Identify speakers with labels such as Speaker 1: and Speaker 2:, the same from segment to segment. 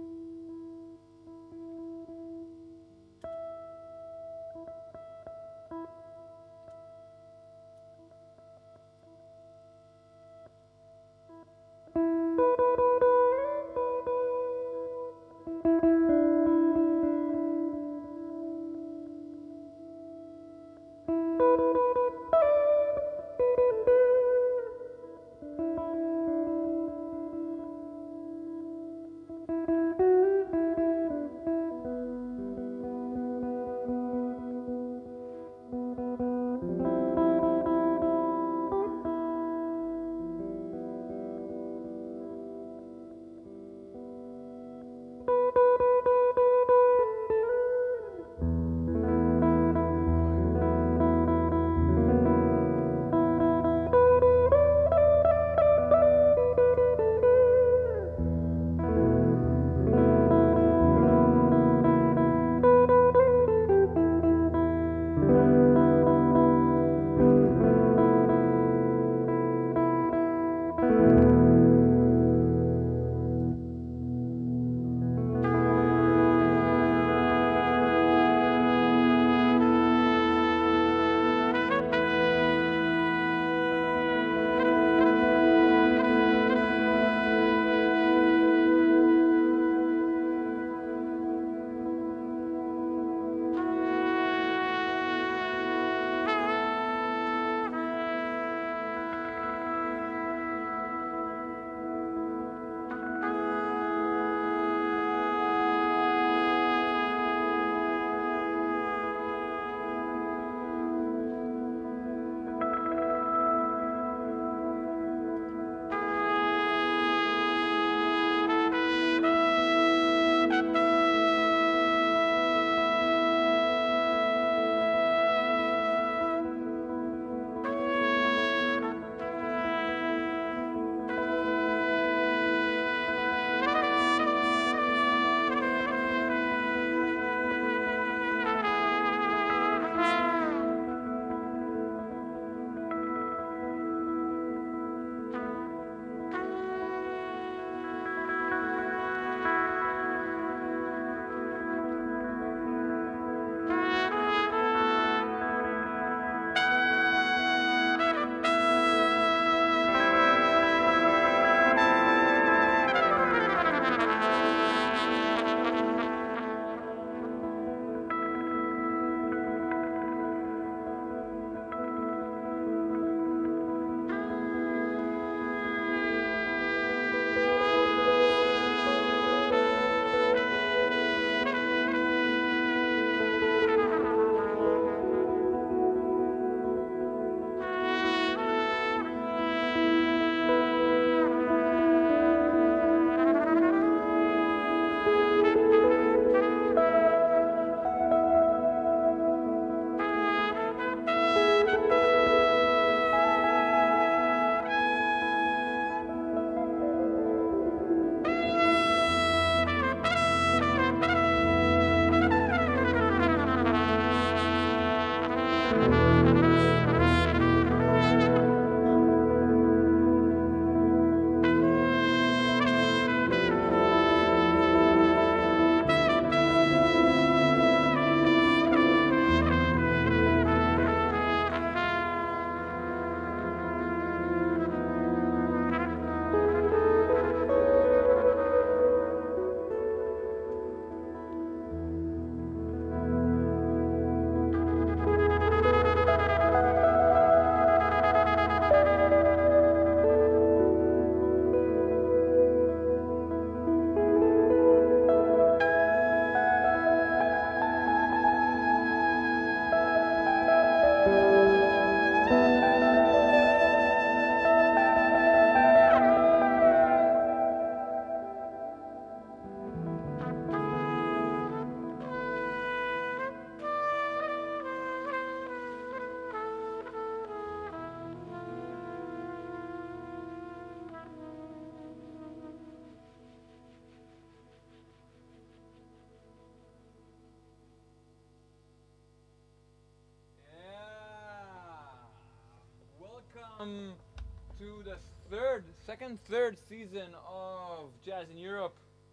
Speaker 1: welcome to the third season of Jazz in Europe.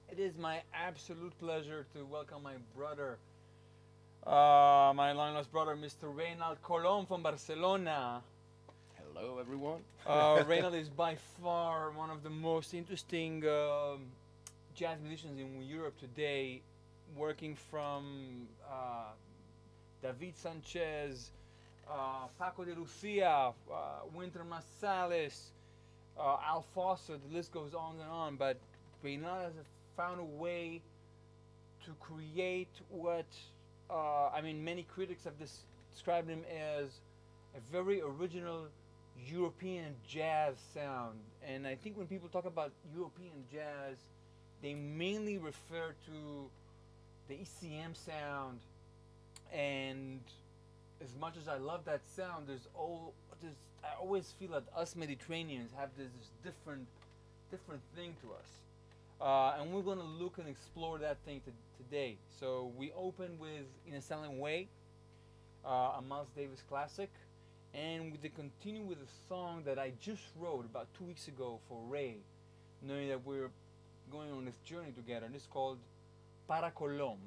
Speaker 1: It is my absolute pleasure to welcome my brother, my long lost brother, Mr. Raynald Colom from Barcelona.
Speaker 2: Hello, everyone.
Speaker 1: Raynald is by far one of the most interesting jazz musicians in Europe today, working from David Sánchez, Paco de Lucia, Winter Marsalis, Al Foster, the list goes on and on. But Raynald has found a way to create what many critics have described him as a very original European jazz sound. And I think when people talk about European jazz, they mainly refer to the ECM sound. And as much as I love that sound, I always feel that us Mediterraneans have this different thing to us. And we're going to look and explore that thing today. So we open with In a Silent Way, a Miles Davis classic, and we continue with a song that I just wrote about 2 weeks ago for Ray, knowing that we're going on this journey together. And it's called Para Colom.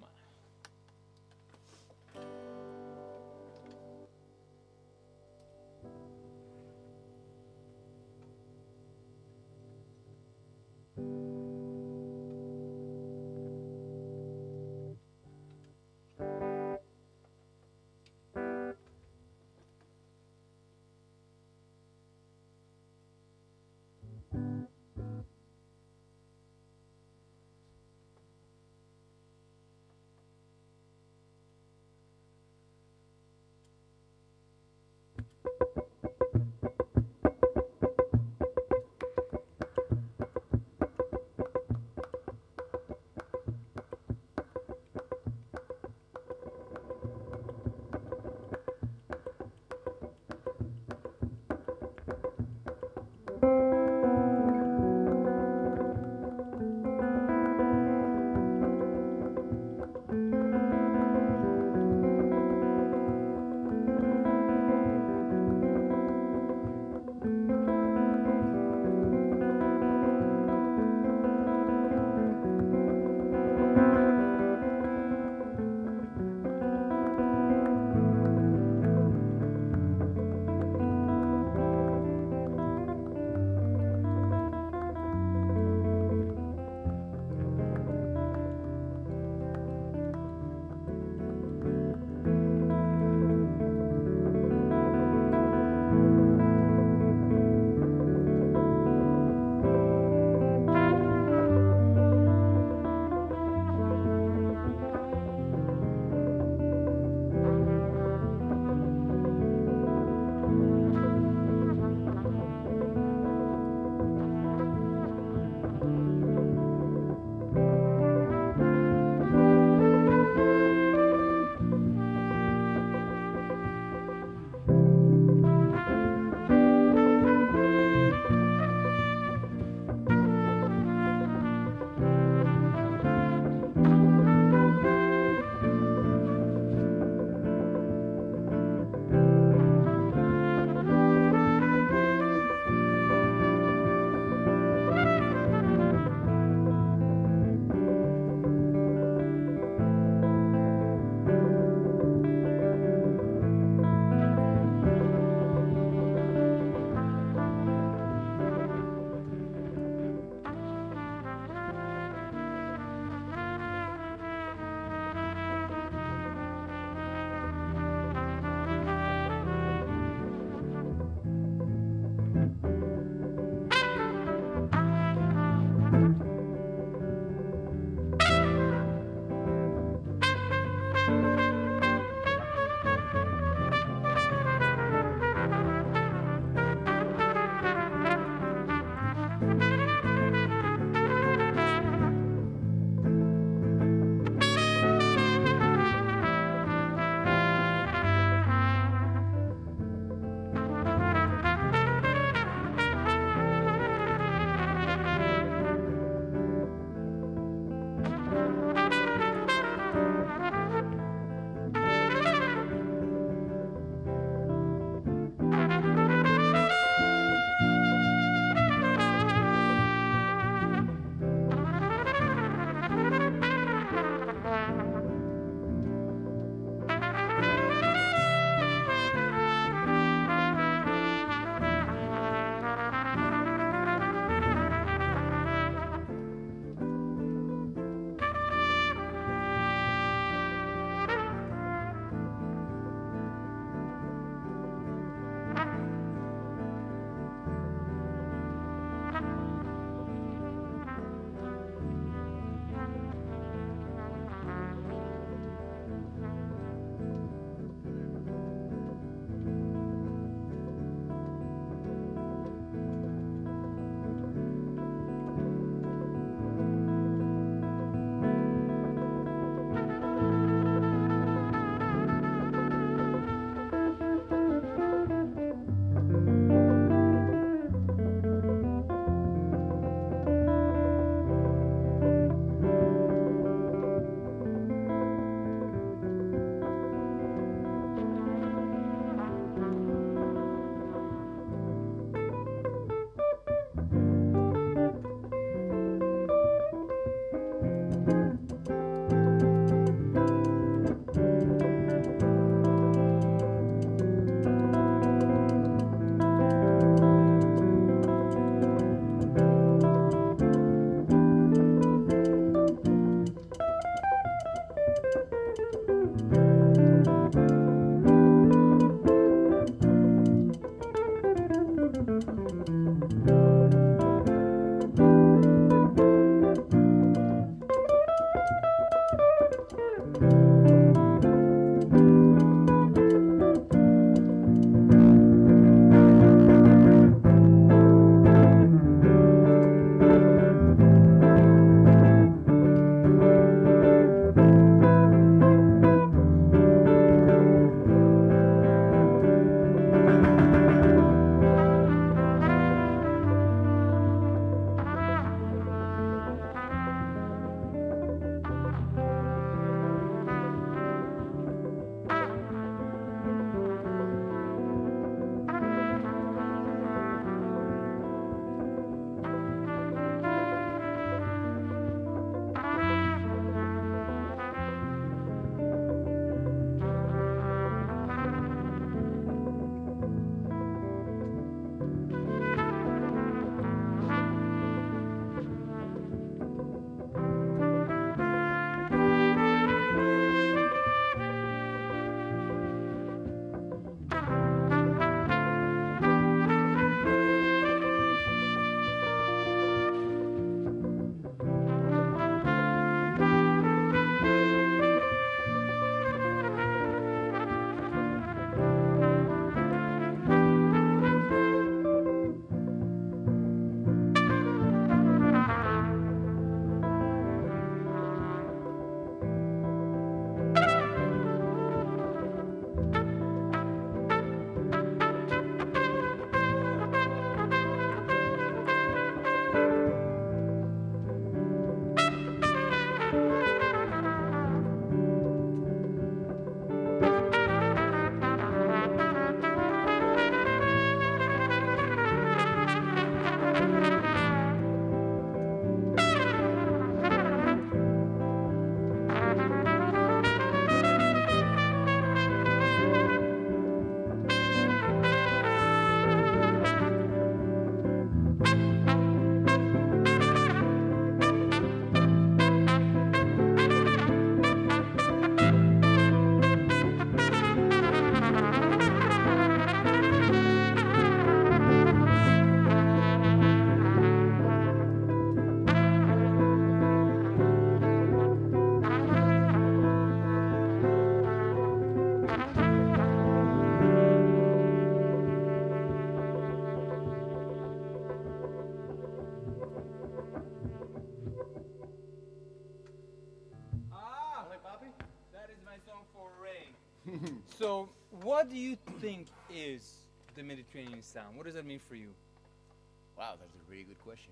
Speaker 1: my song for Ray. So, what do you think is the Mediterranean sound? What does that mean for you?
Speaker 2: Wow, that's a really good question.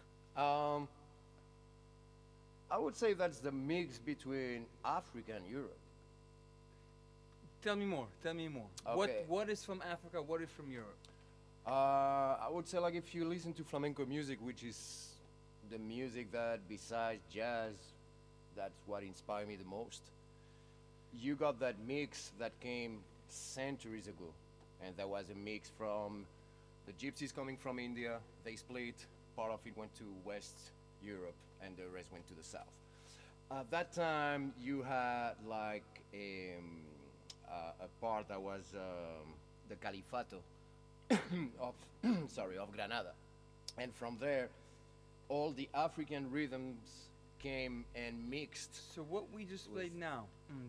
Speaker 2: I would say that's the mix between Africa and Europe.
Speaker 1: Tell me more. Tell me more.
Speaker 2: Okay.
Speaker 1: What is from Africa? What is from Europe?
Speaker 2: I would say, like, if you listen to flamenco music, which is the music that, besides jazz, that's what inspired me the most. You got that mix that came centuries ago, and that was a mix from the gypsies coming from India. They split. Part of it went to West Europe, and the rest went to the south. At that time, you had like a part that was the Califato of of Granada, and from there, all the African rhythms came and mixed.
Speaker 1: So what we just played now,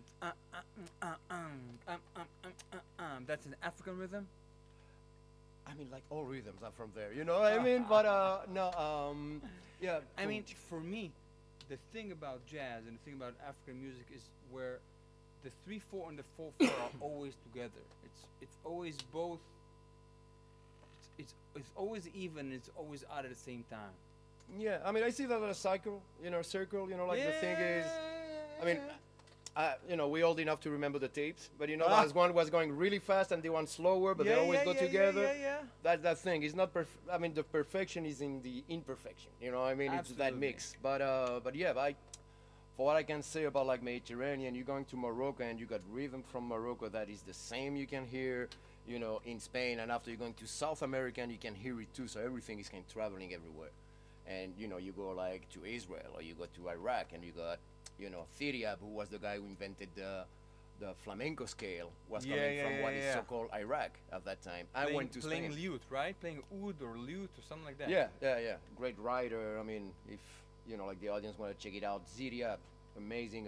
Speaker 1: that's an African rhythm?
Speaker 2: I mean, like, all rhythms are from there, you know what I mean? But no, yeah.
Speaker 1: I mean, for me, the thing about jazz and the thing about African music is where the 3/4 and the 4/4 are always together. It's always both. It's always even. It's always odd at the same time.
Speaker 2: Yeah, I mean, I see that as a cycle, circle, like the thing is, I mean, we're old enough to remember the tapes, but as one was going really fast and the one slower, but they always go together. That's that thing. It's not I mean, the perfection is in the imperfection. You know what I mean?
Speaker 1: Absolutely.
Speaker 2: It's that mix. But yeah, for what I can say about like Mediterranean, you're going to Morocco and you got rhythm from Morocco that is the same you can hear, in Spain, and after you're going to South America and you can hear it too. So everything is kind of traveling everywhere. And you go like to Israel or you go to Iraq and you got Thiryab, who was the guy who invented the flamenco scale, was coming from what is so-called Iraq at that time. I went to
Speaker 1: playing
Speaker 2: Spain.
Speaker 1: lute, right? Playing oud or lute or something like that.
Speaker 2: Yeah. Great writer. I mean, if like the audience want to check it out, Thiryab, amazing,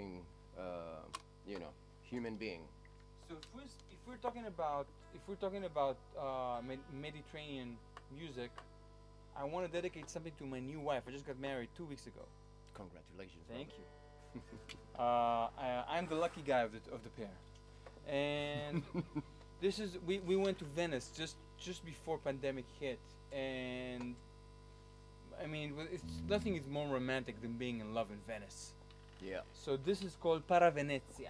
Speaker 2: human being.
Speaker 1: So if we're talking about Mediterranean music, I want to dedicate something to my new wife. I just got married 2 weeks ago.
Speaker 2: Congratulations.
Speaker 1: Thank you. I'm the lucky guy of the pair, and this is we went to Venice just before pandemic hit, and I mean nothing is more romantic than being in love in Venice.
Speaker 2: Yeah.
Speaker 1: So this is called Para Venezia.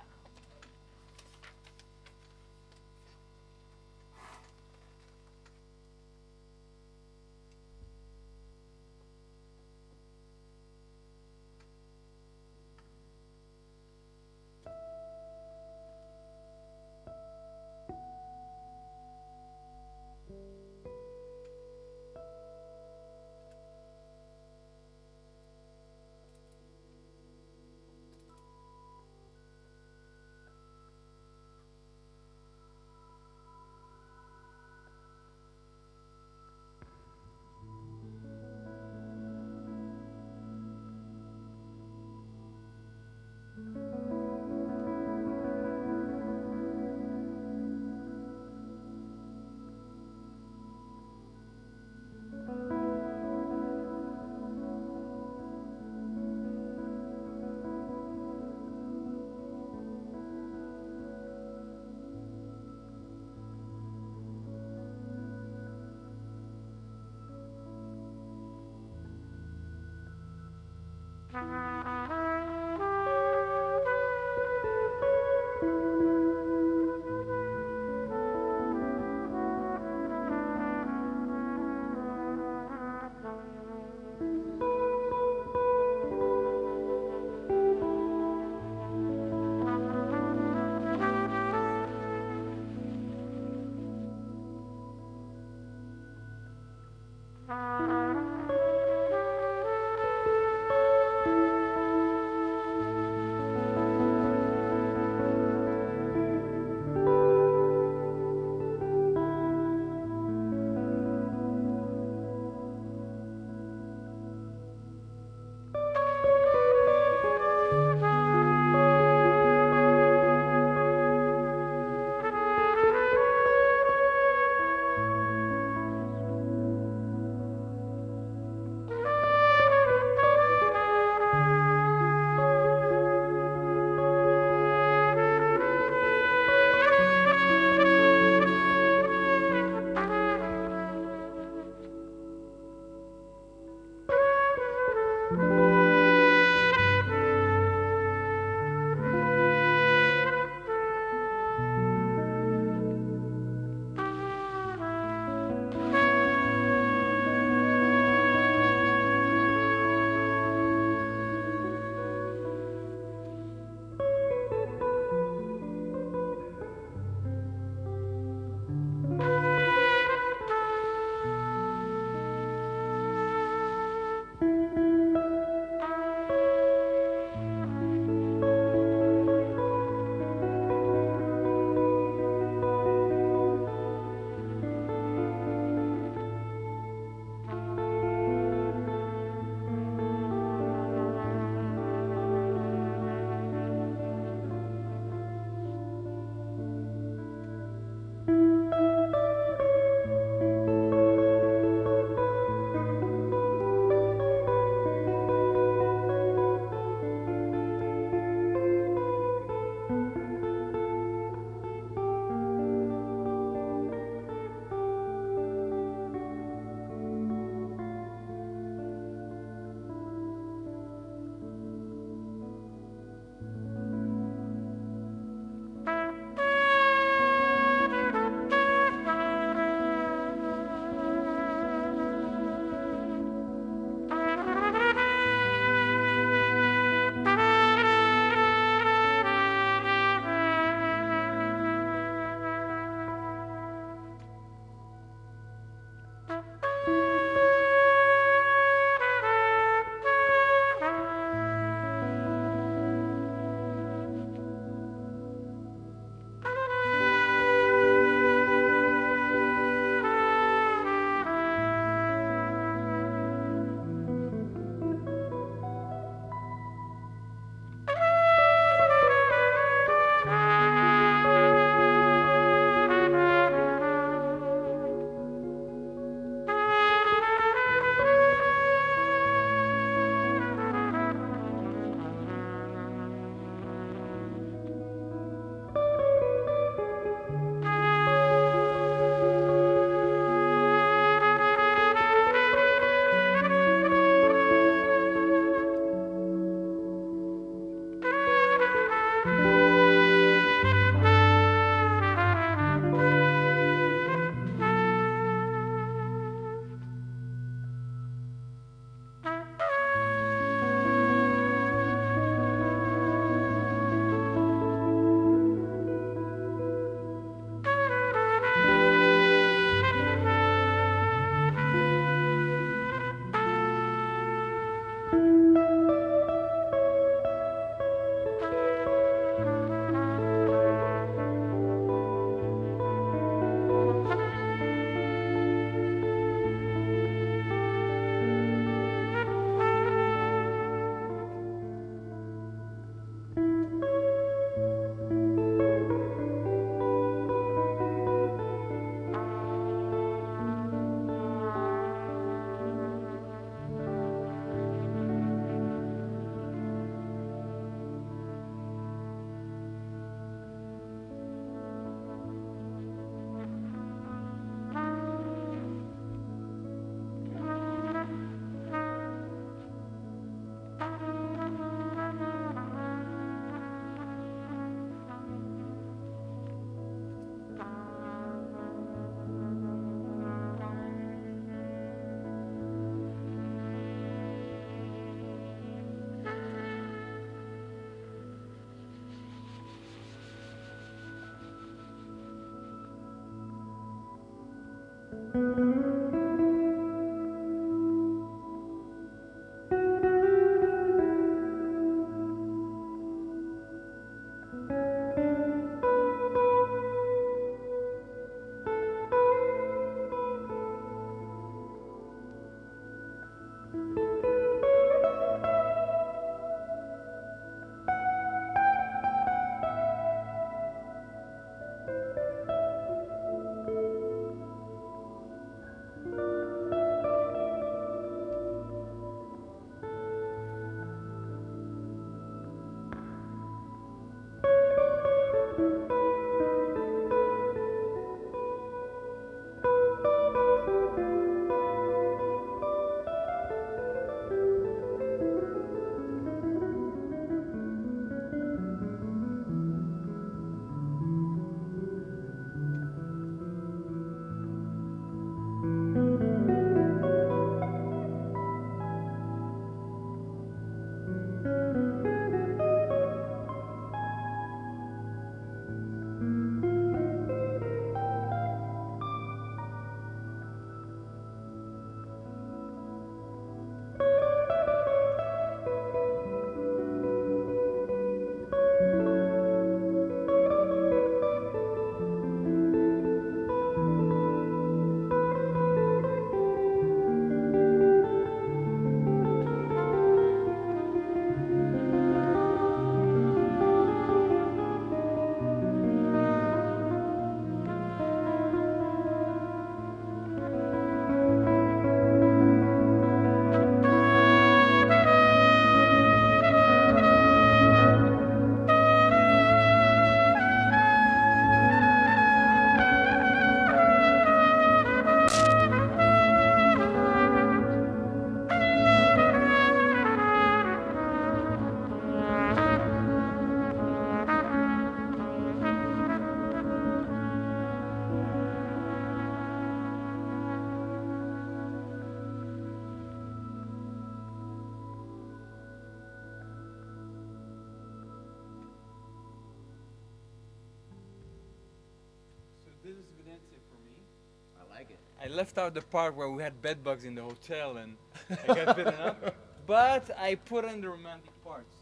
Speaker 2: like it.
Speaker 1: I left out the part where we had bed bugs in the hotel and I got bitten up. But I put in the romantic parts.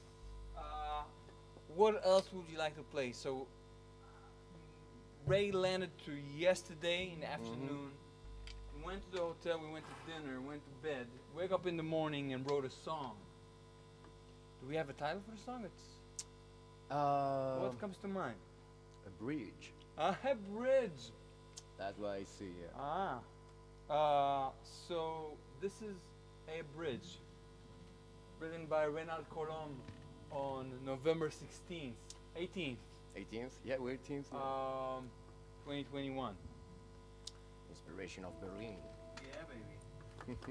Speaker 1: What else would you like to play? So Ray landed to yesterday in the afternoon. Went to the hotel, we went to dinner, went to bed, wake up in the morning and wrote a song. Do we have a title for the song? What comes to mind?
Speaker 2: A bridge.
Speaker 1: A bridge.
Speaker 2: That's what I see here.
Speaker 1: So this is a bridge written by Raynald Colom on November 16th, 18th.
Speaker 2: 18th? Yeah, we're 18th.
Speaker 1: 2021.
Speaker 2: Inspiration of Berlin.
Speaker 1: Yeah, baby.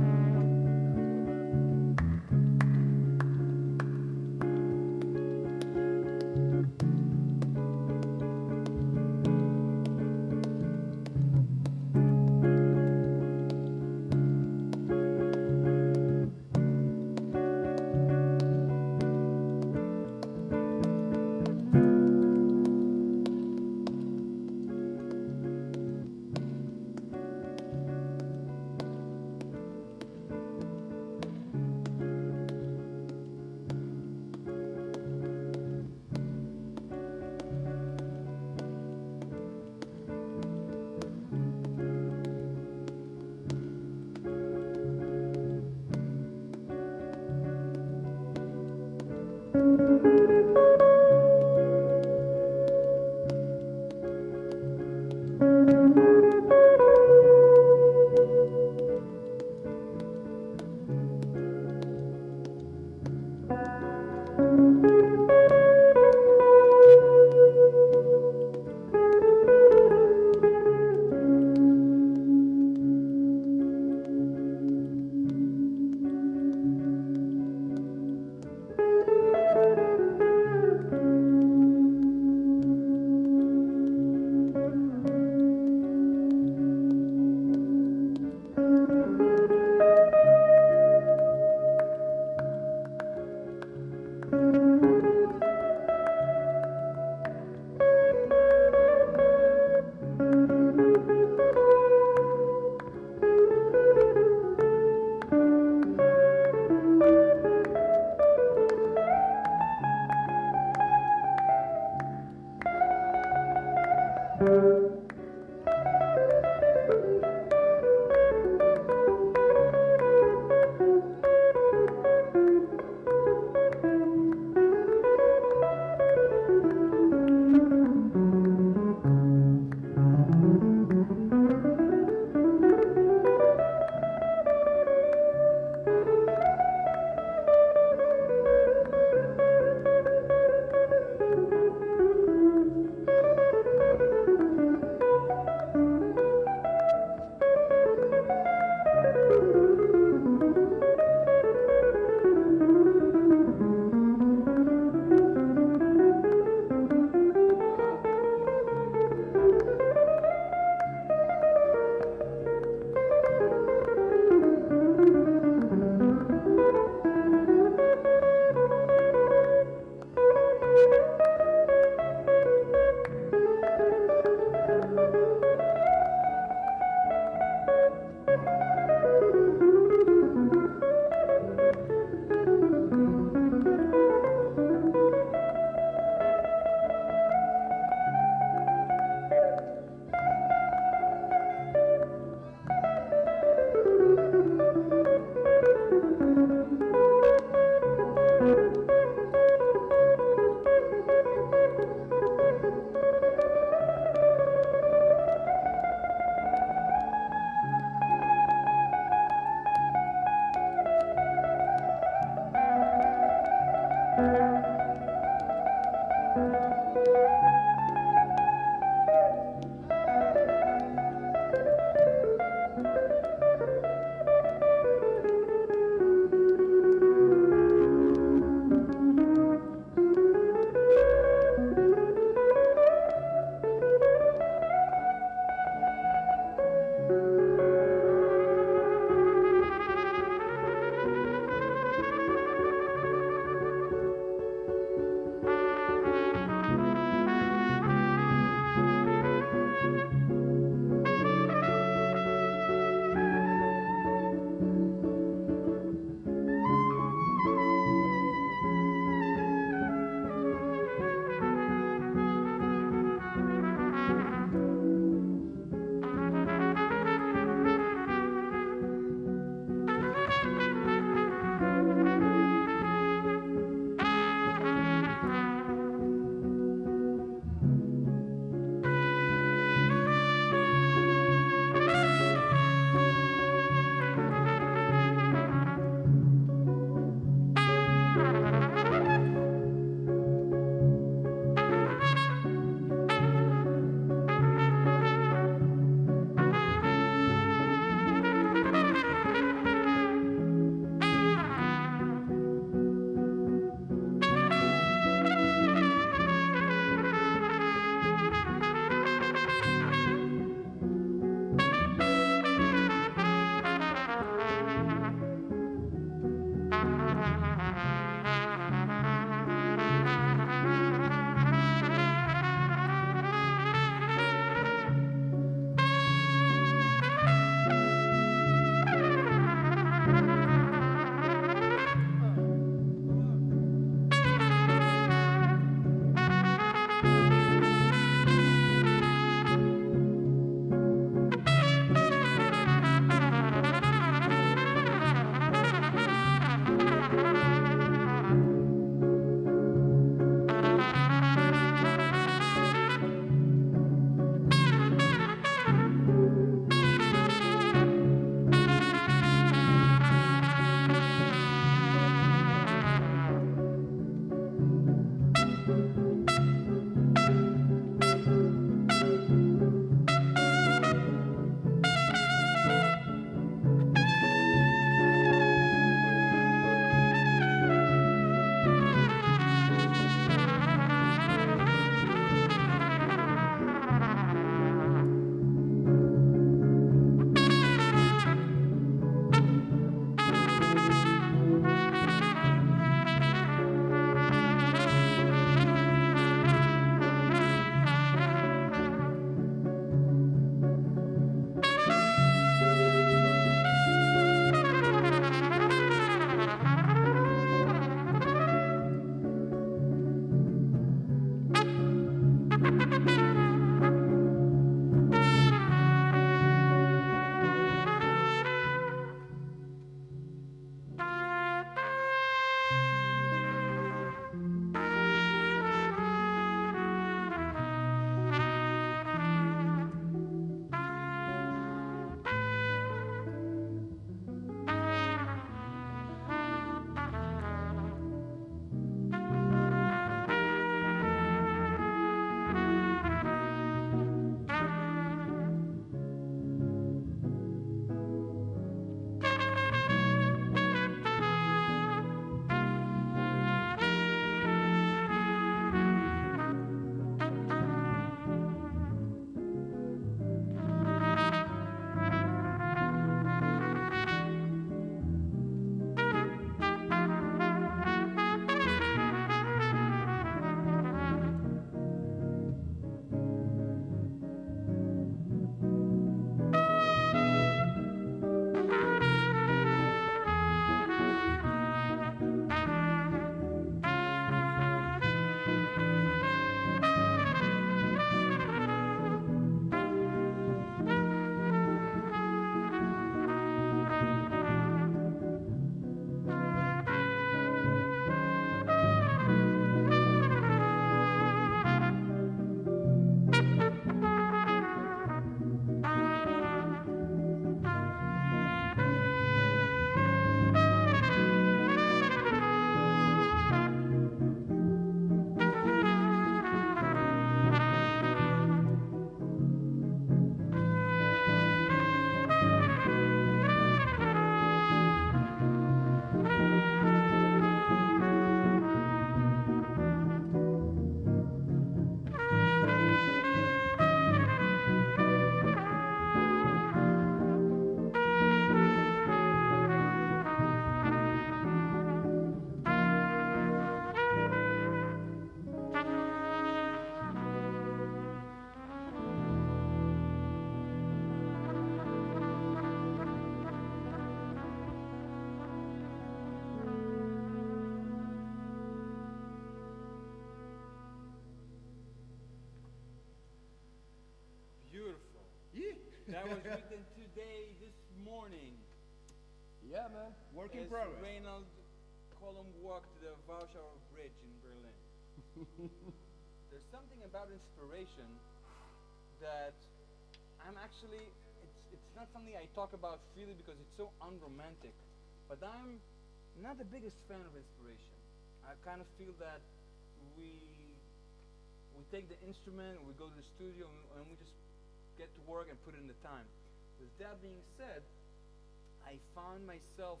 Speaker 1: morning.
Speaker 2: Yeah, man. Work in
Speaker 1: As
Speaker 2: progress.
Speaker 1: Raynald Colom walked the Warsaw Bridge in Berlin. There's something about inspiration that I'm actually, it's not something I talk about freely because it's so unromantic, but I'm not the biggest fan of inspiration. I kind of feel that we we take the instrument, we go to the studio, and we just get to work and put in the time. With that being said, I found myself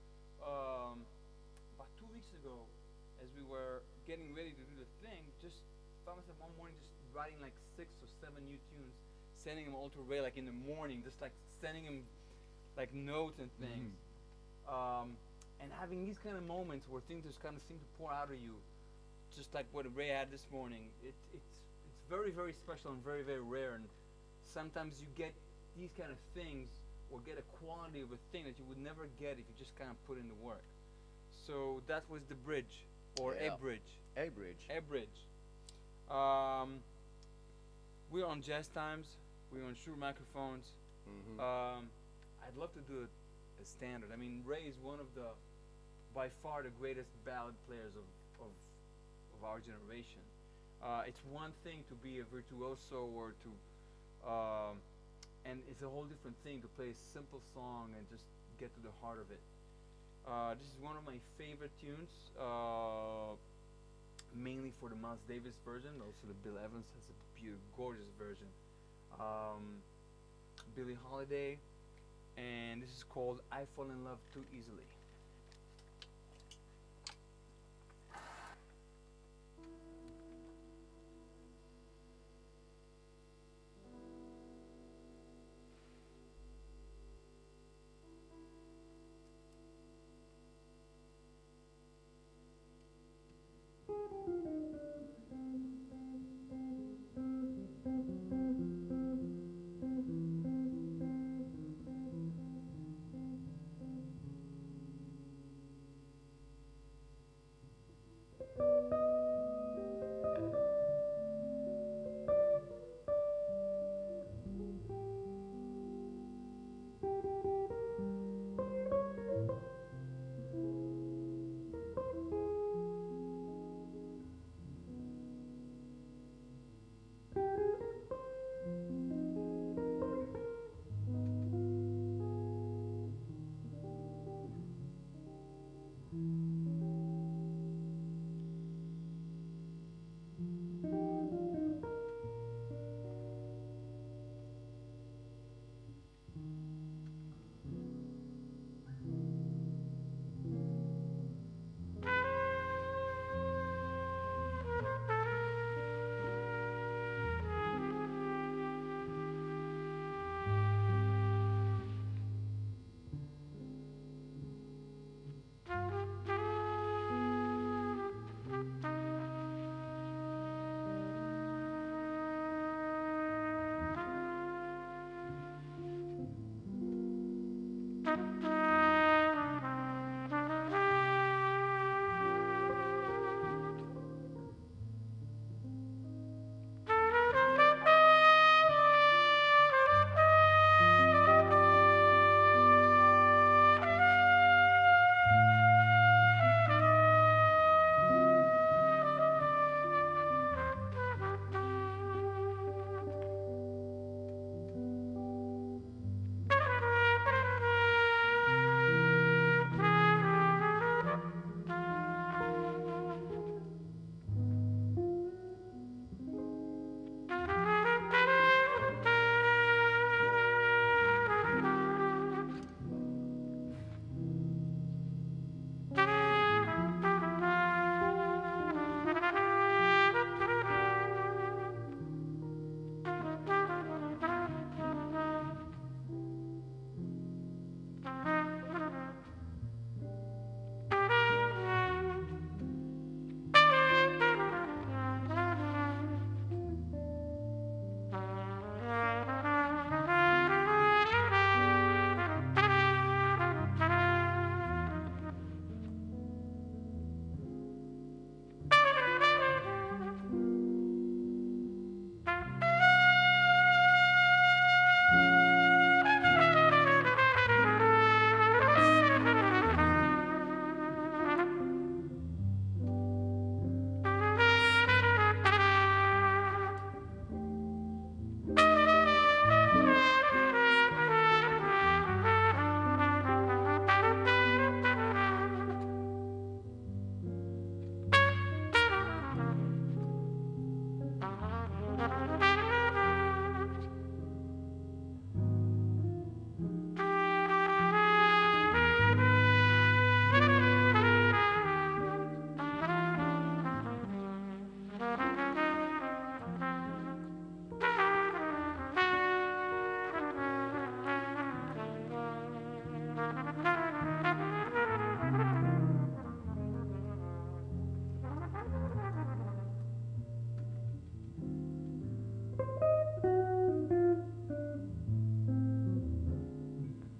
Speaker 1: about 2 weeks ago, as we were getting ready to do the thing, just found myself one morning just writing like 6 or 7 new tunes, sending them all to Ray like in the morning, just like sending him like notes and things. And having these kind of moments where things just kind of seem to pour out of you, just like what Ray had this morning. It's very, very special and very, very rare. And sometimes you get these kind of things or get a quality of a thing that you would never get if you just kind of put in the work. So that was the bridge, or
Speaker 2: Yeah.
Speaker 1: a bridge.
Speaker 2: A bridge.
Speaker 1: A bridge. We're on Jazz Times. We're on Shure microphones. I'd love to do a standard. I mean, Ray is one of the, by far, the greatest ballad players of our generation. It's one thing to be a virtuoso or to, and it's a whole different thing to play a simple song and just get to the heart of it. This is one of my favorite tunes, mainly for the Miles Davis version. Also, the Bill Evans has a beautiful, gorgeous version. Billie Holiday, and this is called "I Fall in Love Too Easily."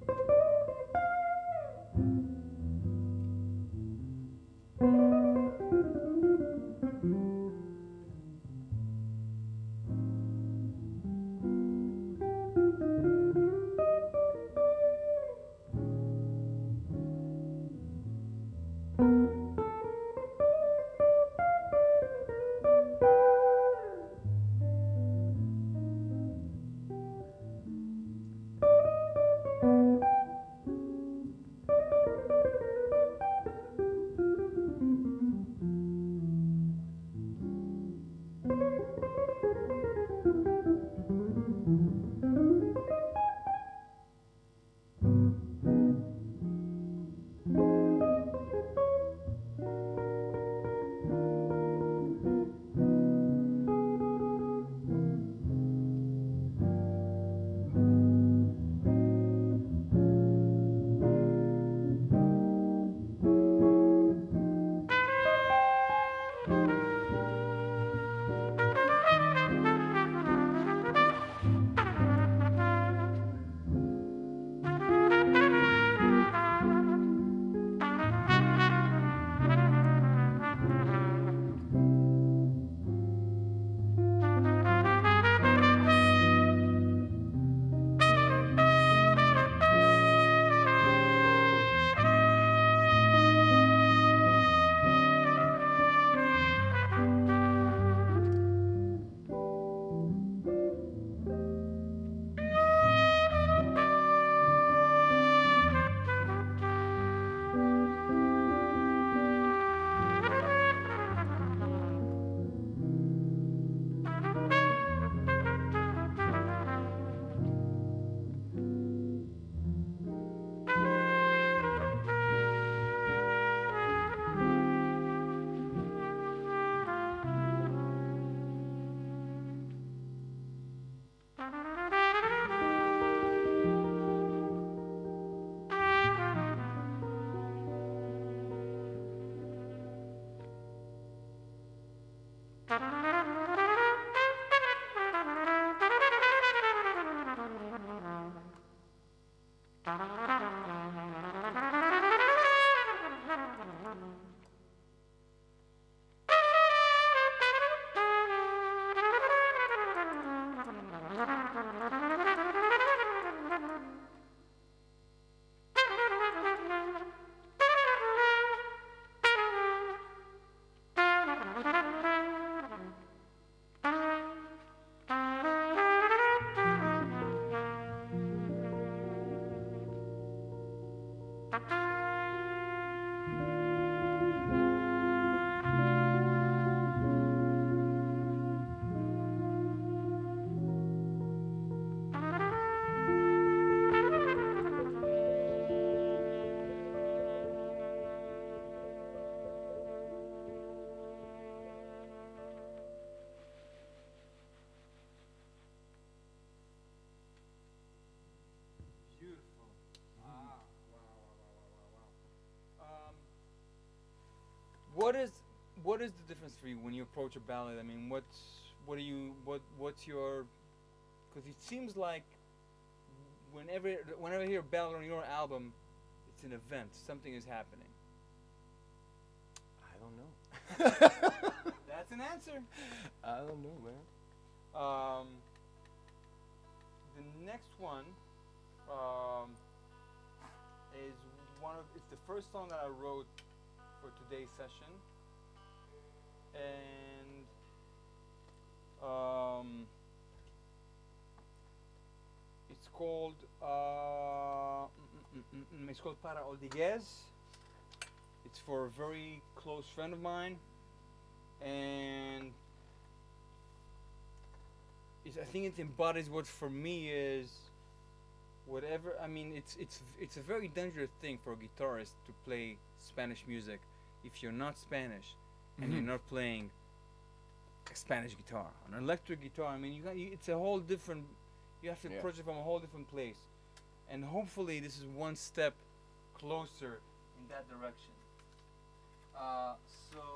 Speaker 1: What is the difference for you when you approach a ballad? I mean, what's your? Because it seems like whenever I hear a ballad on your album, it's an event. Something is happening.
Speaker 2: I don't know.
Speaker 1: That's an answer.
Speaker 2: I don't know, man.
Speaker 1: The next one is it's the first song that I wrote for today's session, and it's called Para Ordiguez. It's for a very close friend of mine, and I think it embodies what for me is whatever. I mean, it's a very dangerous thing for a guitarist to play Spanish music if you're not Spanish and you're not playing a Spanish guitar. An electric guitar, I mean, it's a whole different. You have to approach it from a whole different place, and hopefully this is one step closer in that direction. So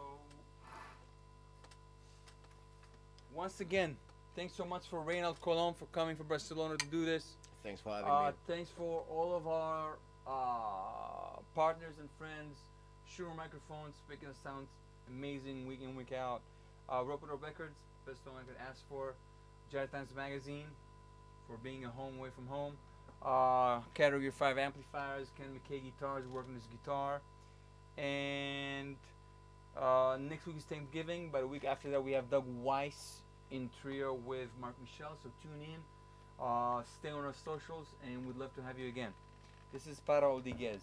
Speaker 1: once again, thanks so much for Raynald Colom for coming from Barcelona to do this.
Speaker 2: Thanks for having me.
Speaker 1: Thanks for all of our partners and friends. Shure microphones making us sound amazing week in, week out. Ropeadope Records, best one I could ask for. Jazz Times Magazine for being a home away from home. Category 5 amplifiers, Ken McKay guitars, working his guitar. And next week is Thanksgiving, but a week after that we have Doug Weiss in trio with Mark Michel, so tune in. Stay on our socials, and we'd love to have you again. This is Para Odiguez.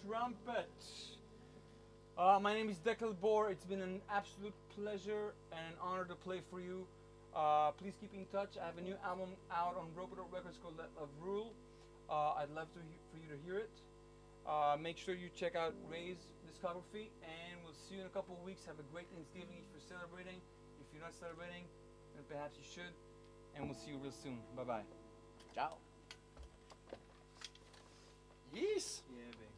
Speaker 1: trumpet. My name is Dekel Bor. It's been an absolute pleasure and an honor to play for you. Please keep in touch. I have a new album out on Ropeadope Records called Let Love Rule. I'd love for you to hear it. Make sure you check out Ray's discography, and we'll see you in a couple of weeks. Have a great Thanksgiving if you're celebrating. If you're not celebrating, then perhaps you should. And we'll see you real soon. Bye-bye.
Speaker 2: Ciao. Yes.
Speaker 1: Yeah, baby.